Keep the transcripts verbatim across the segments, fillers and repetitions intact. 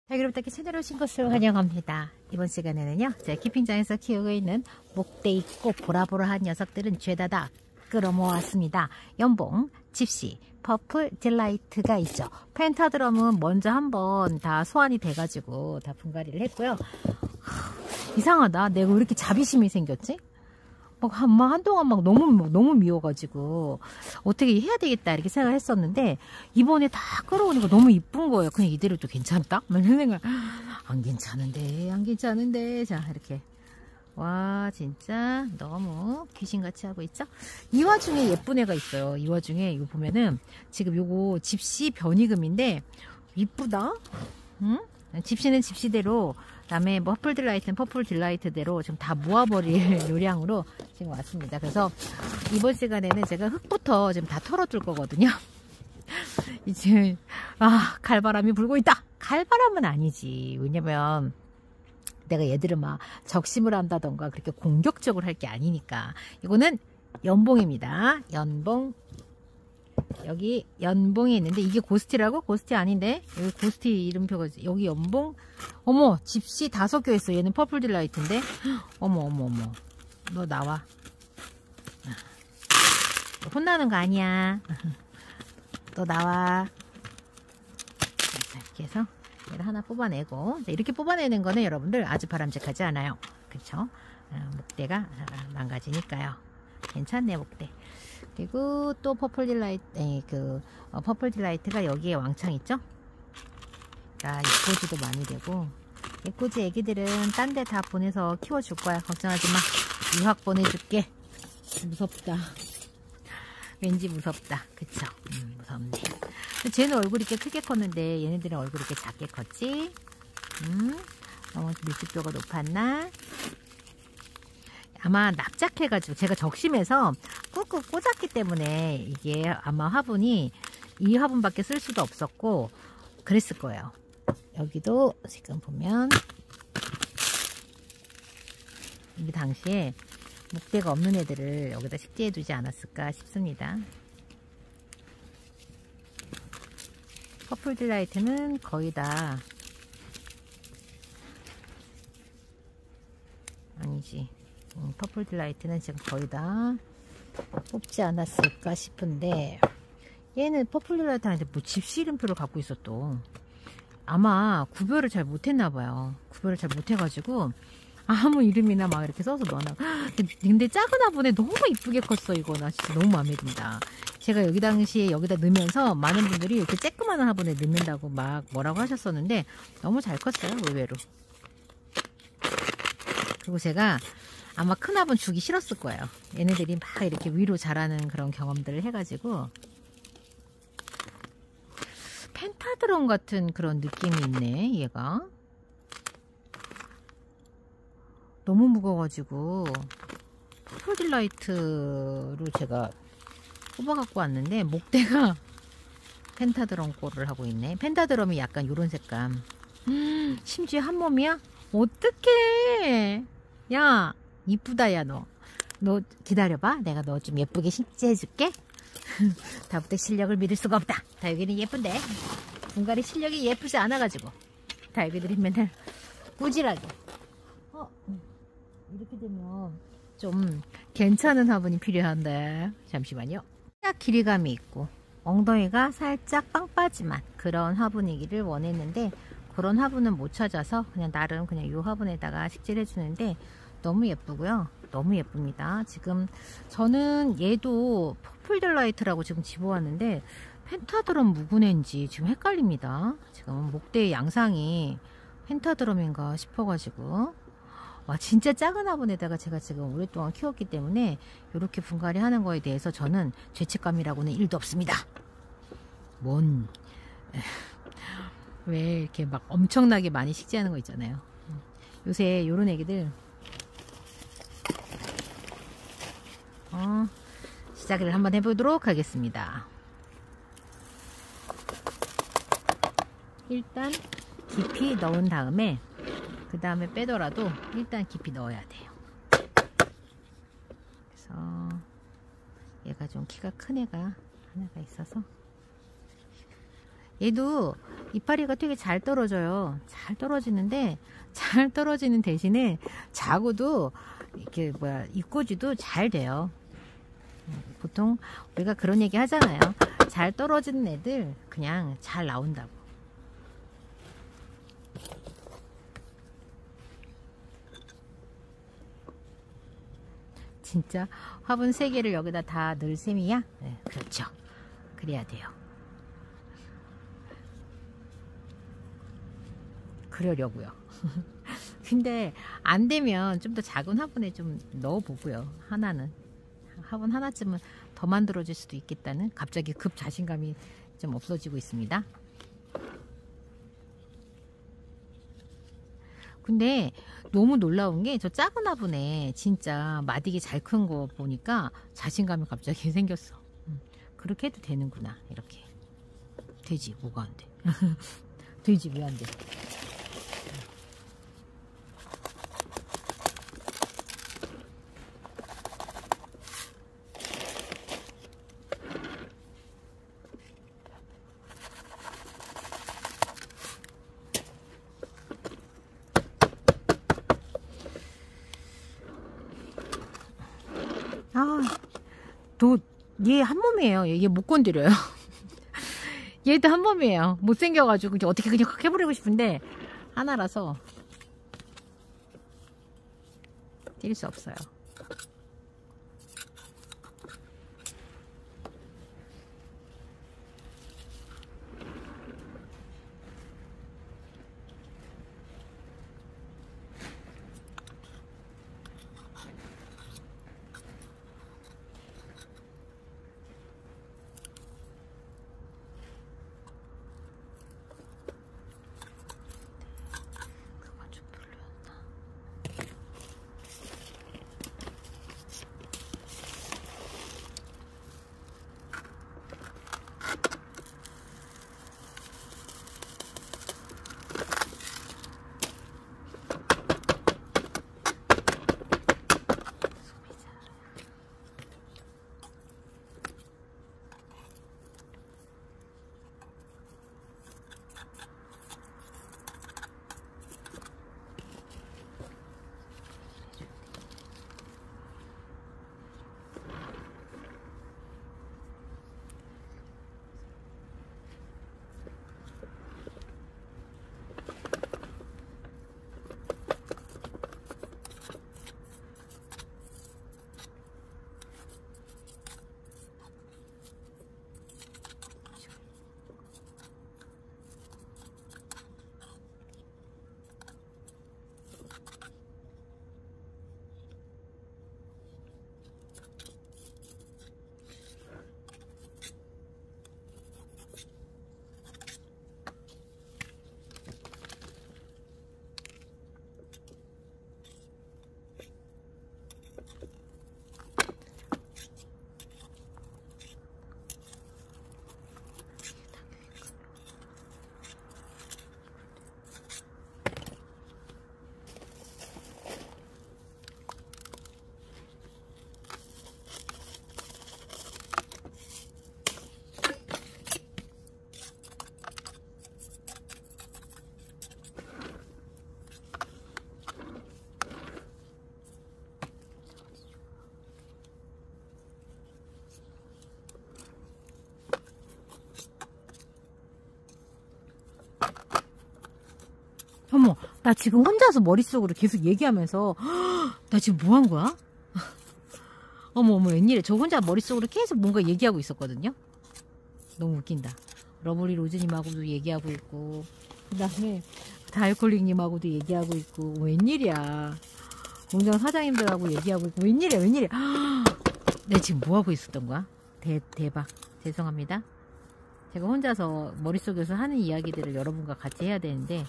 달그룹 채널에 오신 것을 환영합니다. 이번 시간에는요, 제가 키핑장에서 키우고 있는 목대 있고 보라보라한 녀석들은 죄다 다 끌어모았습니다. 연봉, 집시, 퍼플 딜라이트가 있죠. 펜타드럼은 먼저 한번 다 소환이 돼가지고 다 분갈이를 했고요. 이상하다. 내가 왜 이렇게 자비심이 생겼지? 막 한, 막 한동안 막 너무, 너무 미워가지고, 어떻게 해야 되겠다, 이렇게 생각을 했었는데, 이번에 다 끌어오니까 너무 이쁜 거예요. 그냥 이대로 도 괜찮다? 막 이런 생각, 안 괜찮은데, 안 괜찮은데. 자, 이렇게. 와, 진짜 너무 귀신같이 하고 있죠? 이 와중에 예쁜 애가 있어요. 이 와중에, 이거 보면은, 지금 요거 집시 변이금인데, 이쁘다? 응? 집시는 집시대로, 그 다음에 뭐 퍼플 딜라이트는 퍼플 딜라이트대로 지금 다 모아버릴 요량으로 지금 왔습니다. 그래서 이번 시간에는 제가 흙부터 지금 다 털어줄 거거든요. 이제 아 갈바람이 불고 있다. 갈바람은 아니지. 왜냐면 내가 얘들을 막 적심을 한다던가 그렇게 공격적으로 할 게 아니니까. 이거는 연봉입니다. 연봉. 여기 연봉이 있는데 이게 고스티라고? 고스티 아닌데? 여기 고스티 이름표가 여기 연봉? 어머 집시 다 섞여 있어. 얘는 퍼플 딜라이트인데? 어머 어머 어머 너 나와. 혼나는 거 아니야. 너 나와. 자, 이렇게 해서 얘를 하나 뽑아내고 이렇게 뽑아내는 거는 여러분들 아주 바람직하지 않아요. 그렇죠? 목대가 망가지니까요. 괜찮네 목대. 그리고 또 퍼플 딜라이트, 에이, 그 어, 퍼플 딜라이트가 여기에 왕창 있죠? 자, 입꼬지도 많이 되고 입꼬지 애기들은 딴 데 다 보내서 키워줄 거야. 걱정하지 마. 유학 보내줄게. 무섭다. 왠지 무섭다. 그쵸? 음, 무섭네. 쟤는 얼굴이 꽤 크게 컸는데 얘네들은 얼굴이 이렇게 작게 컸지? 음, 어, 밀집도가 높았나? 아마 납작해가지고 제가 적심해서 꾹꾹 꽂았기 때문에 이게 아마 화분이 이 화분밖에 쓸 수도 없었고 그랬을 거예요. 여기도 지금 보면 이 당시에 목대가 없는 애들을 여기다 식재해 두지 않았을까 싶습니다. 퍼플 딜라이트는 거의 다 아니지. 음, 퍼플 딜라이트는 지금 거의 다 뽑지 않았을까 싶은데 얘는 퍼플 딜라이트 아닌데 뭐 집시 이름표를 갖고 있었또. 아마 구별을 잘 못했나봐요. 구별을 잘 못해가지고 아무 이름이나 막 이렇게 써서 넣어놔. 근데 작은 화분에 너무 이쁘게 컸어. 이거 나 진짜 너무 마음에 든다. 제가 여기 당시에 여기다 넣으면서 많은 분들이 이렇게 쬐끄만한 화분에 넣는다고 막 뭐라고 하셨었는데 너무 잘 컸어요. 의외로. 그리고 제가 아마 큰 화분 주기 싫었을 거예요. 얘네들이 막 이렇게 위로 자라는 그런 경험들을 해가지고 펜타드럼 같은 그런 느낌이 있네. 얘가 너무 무거워가지고 퍼플 딜라이트로 제가 뽑아 갖고 왔는데 목대가 펜타드럼 꼴을 하고 있네. 펜타드럼이 약간 요런 색감. 음, 심지어 한 몸이야? 어떡해. 야 이쁘다. 야 너 너 기다려봐. 내가 너 좀 예쁘게 식재해줄게. 다부터 실력을 믿을 수가 없다. 다육이는 예쁜데 분갈이 실력이 예쁘지 않아가지고 다육이들이 맨날 꾸질하게. 어, 이렇게 되면 좀 괜찮은 화분이 필요한데 잠시만요. 살짝 길이감이 있고 엉덩이가 살짝 빵 빠짐한 그런 화분이기를 원했는데 그런 화분은 못 찾아서 그냥 나름 그냥 이 화분에다가 식재를 해주는데 너무 예쁘고요. 너무 예쁩니다. 지금 저는 얘도 퍼플 딜라이트라고 지금 집어왔는데 펜타드럼 묵은애인지 지금 헷갈립니다. 지금 목대의 양상이 펜타드럼인가 싶어가지고 와 진짜 작은 화분에다가 제가 지금 오랫동안 키웠기 때문에 이렇게 분갈이 하는 거에 대해서 저는 죄책감이라고는 일도 없습니다. 뭔 왜 이렇게 막 엄청나게 많이 식재하는 거 있잖아요. 요새 요런 애기들 어, 시작을 한번 해보도록 하겠습니다. 일단 깊이 넣은 다음에 그 다음에 빼더라도 일단 깊이 넣어야 돼요. 그래서 얘가 좀 키가 큰 애가 하나가 있어서 얘도 이파리가 되게 잘 떨어져요. 잘 떨어지는데 잘 떨어지는 대신에 자구도 이렇게 뭐야 입꼬지도 잘 돼요. 보통 우리가 그런 얘기 하잖아요. 잘 떨어지는 애들 그냥 잘 나온다고. 진짜 화분 세 개를 여기다 다 넣을 셈이야? 네, 그렇죠. 그래야 돼요. 그러려고요. 근데 안 되면 좀 더 작은 화분에 좀 넣어보고요. 하나는 화분 하나쯤은 더 만들어질 수도 있겠다는 갑자기 급 자신감이 좀 없어지고 있습니다. 근데 너무 놀라운 게 저 작은 화분에 진짜 마디기 잘 큰 거 보니까 자신감이 갑자기 생겼어. 음, 그렇게 해도 되는구나. 이렇게 되지. 뭐가 안 돼? 되지. 왜 안 돼? 아, 또, 얘 한 몸이에요. 얘 못 건드려요. 얘도 한 몸이에요. 못생겨가지고, 어떻게 그냥 확 해버리고 싶은데, 하나라서, 뛸 수 없어요. 어머, 나 지금 혼자서 머릿속으로 계속 얘기하면서 나 지금 뭐 한 거야? 어머 어머 웬일이야. 저 혼자 머릿속으로 계속 뭔가 얘기하고 있었거든요. 너무 웃긴다. 러블리 로즈님하고도 얘기하고 있고 그 다음에 다알콜릭님하고도 얘기하고 있고 웬일이야. 공장 사장님들하고 얘기하고 있고 웬일이야 웬일이야. 내가 지금 뭐하고 있었던 거야? 대, 대박. 죄송합니다. 제가 혼자서 머릿속에서 하는 이야기들을 여러분과 같이 해야 되는데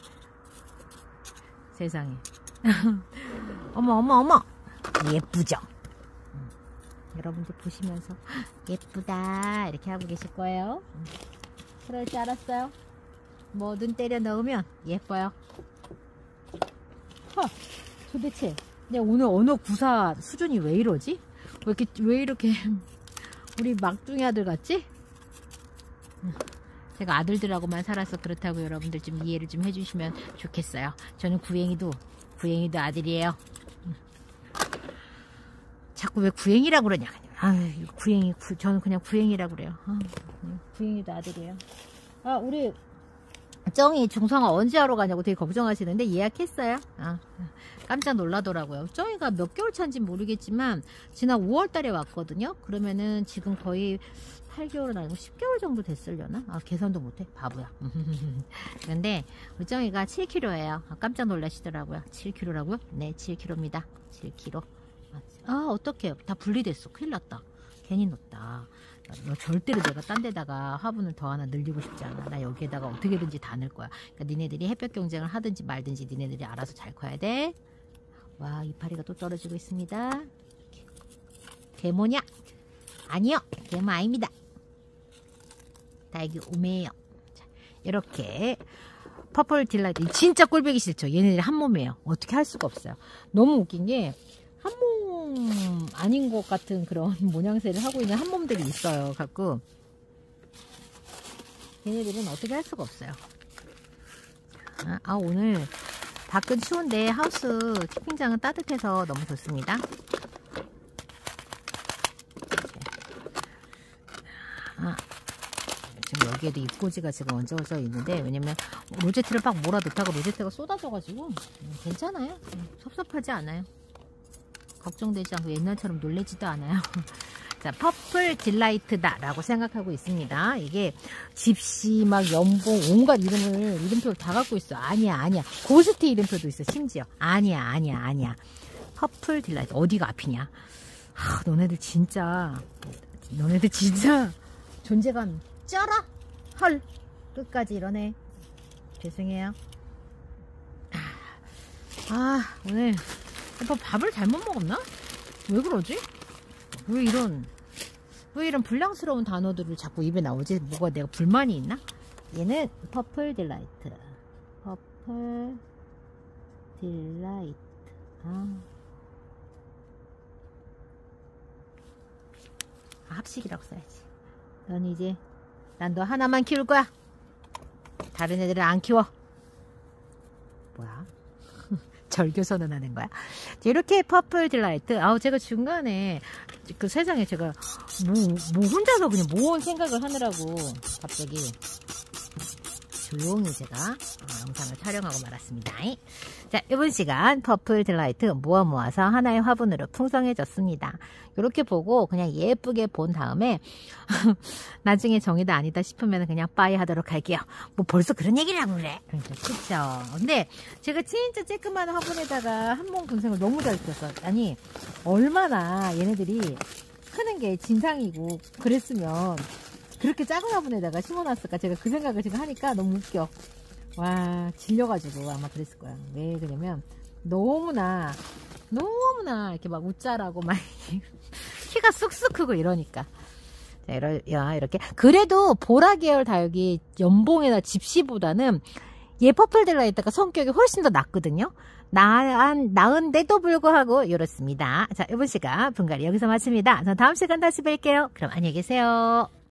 세상에. 어머 어머 어머 예쁘죠? 음. 여러분들 보시면서 예쁘다 이렇게 하고 계실 거예요. 음. 그럴 줄 알았어요. 뭐 눈 때려 넣으면 예뻐요. 허, 도대체 내가 오늘 언어 구사 수준이 왜 이러지? 왜 이렇게 왜 이렇게 우리 막둥이 아들 같지? 제가 아들들하고만 살아서 그렇다고 여러분들 좀 이해를 좀 해주시면 좋겠어요. 저는 구행이도 구행이도 아들이에요. 자꾸 왜 구행이라고 그러냐. 아유, 구행이 구, 저는 그냥 구행이라고 그래요. 아, 구행이도 아들이에요. 아, 우리 쩡이 중성화 언제 하러 가냐고 되게 걱정하시는데 예약했어요. 아, 깜짝 놀라더라고요. 쩡이가 몇 개월 차인지 모르겠지만 지난 오월 달에 왔거든요. 그러면은 지금 거의 팔 개월은 아니고 십 개월 정도 됐으려나? 아, 계산도 못해. 바보야. 그런데 우리 쩡이가 칠 킬로그램예요. 아, 깜짝 놀라시더라고요. 칠 킬로그램라고요? 네, 칠 킬로그램입니다. 칠 킬로그램. 아, 어떡해. 다 분리됐어. 큰일 났다. 괜히 넣었다. 너 절대로 내가 딴 데다가 화분을 더 하나 늘리고 싶지 않아. 나 여기에다가 어떻게든지 다 넣을 거야. 그러니까 니네들이 햇볕 경쟁을 하든지 말든지 니네들이 알아서 잘 커야 돼. 와, 이파리가 또 떨어지고 있습니다. 개모냐? 아니요. 개모 아닙니다. 딸기 오메예요. 자, 이렇게 퍼플 딜라이트 진짜 꼴보기 싫죠. 얘네들이 한 몸이에요. 어떻게 할 수가 없어요. 너무 웃긴 게 한 몸 아닌 것 같은 그런 모양새를 하고 있는 한 몸들이 있어요. 갖고 얘네들은 어떻게 할 수가 없어요. 아, 아 오늘 밖은 추운데 하우스 키핑장은 따뜻해서 너무 좋습니다. 아, 지금 여기에도 잎꽂이가 지금 얹어져 있는데 왜냐면 로제트를 막 몰아넣다가 로제트가 쏟아져가지고 음, 괜찮아요. 음, 섭섭하지 않아요. 걱정되지 않고 옛날처럼 놀래지도 않아요. 자, 퍼플 딜라이트다 라고 생각하고 있습니다. 이게 집시 막 연봉 온갖 이름을 이름표를 다 갖고 있어. 아니야 아니야. 고스트 이름표도 있어. 심지어 아니야 아니야 아니야. 퍼플 딜라이트 어디가 앞이냐. 하, 너네들 진짜 너네들 진짜 존재감 쩔어. 헐 끝까지 이러네. 죄송해요. 아 오늘 오빠 밥을 잘못 먹었나? 왜 그러지? 왜 이런 왜 이런 불량스러운 단어들을 자꾸 입에 나오지? 뭐가 내가 불만이 있나? 얘는 퍼플 딜라이트. 퍼플 딜라이트. 아, 아 합식이라고 써야지. 넌 이제 난 너 하나만 키울 거야. 다른 애들은 안 키워. 뭐야? 절교선언 하는 거야. 이렇게 퍼플 딜라이트. 아우 제가 중간에 그 세상에 제가 뭐, 뭐 혼자서 그냥 모은 생각을 하느라고 갑자기 조용히 제가 영상을 촬영하고 말았습니다. 자, 이번 시간 퍼플 딜라이트 모아 모아서 하나의 화분으로 풍성해졌습니다. 이렇게 보고 그냥 예쁘게 본 다음에 나중에 정이다 아니다 싶으면 그냥 빠이 하도록 할게요. 뭐 벌써 그런 얘기를 하고 그래. 그쵸. 근데 제가 진짜 쬐끄만 화분에다가 한몸 분생을 너무 잘 키웠어. 아니 얼마나 얘네들이 크는 게 진상이고 그랬으면 그렇게 작은 화분에다가 심어놨을까. 제가 그 생각을 지금 하니까 너무 웃겨. 와 질려가지고 아마 그랬을 거야. 왜 그러냐면 너무나 너무나 이렇게 막 웃자라고 막 키가 쑥쑥 크고 이러니까. 자, 이러, 야, 이렇게 그래도 보라 계열 다육이 연봉이나 집시보다는 얘 퍼플 딜라이트가 성격이 훨씬 더 낫거든요. 나은, 나은데도 불구하고 이렇습니다. 자, 이번 시간 분갈이 여기서 마칩니다. 자, 다음 시간 다시 뵐게요. 그럼 안녕히 계세요.